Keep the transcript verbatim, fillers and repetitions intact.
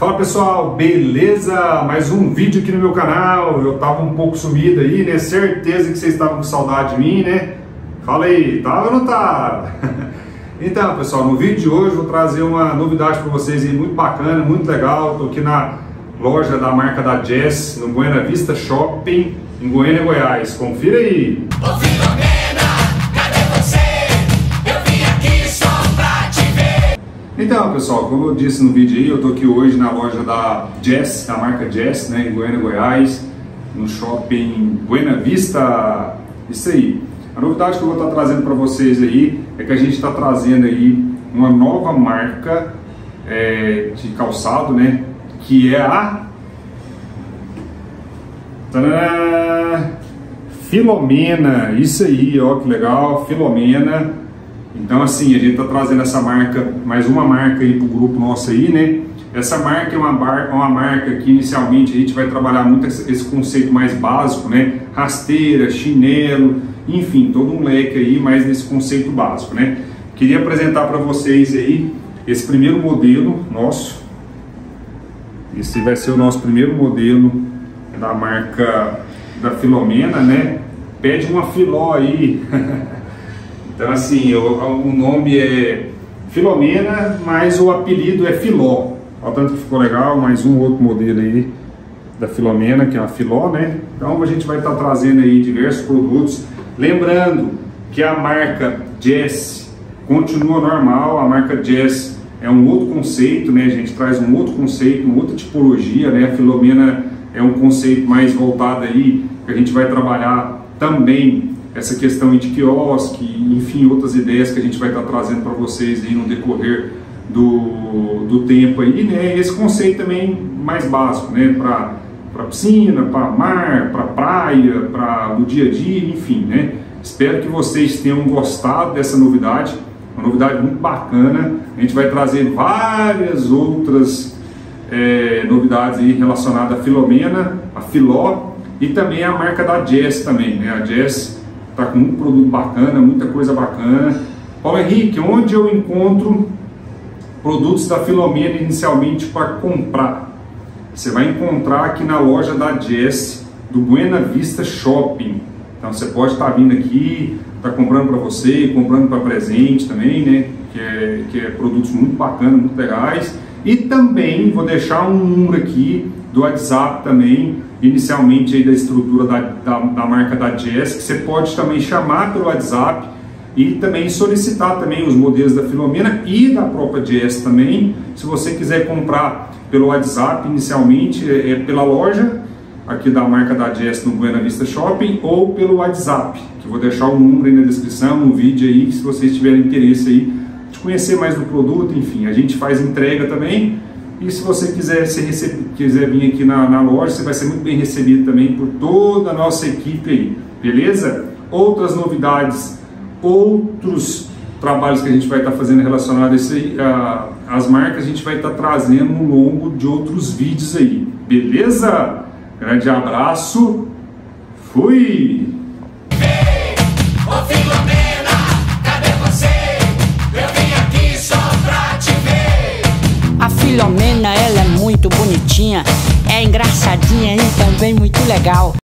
Fala pessoal, beleza? Mais um vídeo aqui no meu canal. Eu tava um pouco sumido aí, né? Certeza que vocês estavam com saudade de mim, né? Fala aí, tava ou não tava? Então pessoal, no vídeo de hoje eu vou trazer uma novidade para vocês aí, muito bacana, muito legal. Tô aqui na loja da marca da Jazz, no Buena Vista Shopping, em Goiânia, Goiás. Confira aí! Ô Filomena, cadê você? Eu vim aqui só pra te ver. Então pessoal, como eu disse no vídeo aí, eu tô aqui hoje na loja da Jazz, da marca Jazz, né, em Goiânia, Goiás, no shopping Buena Vista. Isso aí. A novidade que eu vou estar trazendo para vocês aí é que a gente está trazendo aí uma nova marca é, de calçado, né, que é a Tadã! Filomena. Isso aí, ó, que legal, Filomena. Então assim, a gente está trazendo essa marca, mais uma marca aí para o grupo nosso aí, né? Essa marca é uma, bar, uma marca que inicialmente a gente vai trabalhar muito esse, esse conceito mais básico, né? Rasteira, chinelo, enfim, todo um leque aí, mas nesse conceito básico, né? Queria apresentar para vocês aí esse primeiro modelo nosso. Esse vai ser o nosso primeiro modelo da marca da Filomena, né? Pede uma filó aí. Então assim, o, o nome é Filomena, mas o apelido é Filó. Olha tanto que ficou legal, mais um outro modelo aí da Filomena, que é a Filó, né? Então a gente vai estar trazendo aí diversos produtos. Lembrando que a marca Jazz continua normal, a marca Jazz é um outro conceito, né? A gente traz um outro conceito, uma outra tipologia, né? A Filomena é um conceito mais voltado aí, que a gente vai trabalhar também essa questão de quiosque, enfim, outras ideias que a gente vai estar trazendo para vocês aí no decorrer do, do tempo aí, né? Esse conceito também mais básico, né? Para para piscina, para mar, para praia, para o dia a dia, enfim, né? Espero que vocês tenham gostado dessa novidade, uma novidade muito bacana. A gente vai trazer várias outras é, novidades aí relacionadas à Filomena, a Filó e também a marca da Jazz também, né? A Jazz está com um produto bacana, muita coisa bacana. Paulo Henrique, onde eu encontro produtos da Filomena inicialmente para comprar? Você vai encontrar aqui na loja da Jazz do Buena Vista Shopping. Então você pode estar vindo aqui, tá comprando para você, comprando para presente também, né? Que é, que é produtos muito bacanas, muito legais. E também vou deixar um número aqui do WhatsApp também, inicialmente aí da estrutura da, da, da marca da Jazz, que você pode também chamar pelo WhatsApp e também solicitar também os modelos da Filomena e da própria Jazz também. Se você quiser comprar pelo WhatsApp inicialmente, é, é pela loja aqui da marca da Jazz no Buena Vista Shopping ou pelo WhatsApp, que vou deixar o número aí na descrição, no vídeo aí, se vocês tiverem interesse aí de conhecer mais do produto, enfim, a gente faz entrega também. E se você quiser, se recebe, quiser vir aqui na, na loja, você vai ser muito bem recebido também por toda a nossa equipe aí, beleza? Outras novidades, outros trabalhos que a gente vai estar fazendo relacionados a isso aí, a, as marcas, a gente vai estar trazendo ao longo de outros vídeos aí, beleza? Grande abraço, fui! Ei, ô Filomena, cadê você? Eu vim aqui só pra te ver. A Filomena, ela é muito bonitinha, é engraçadinha e também muito legal.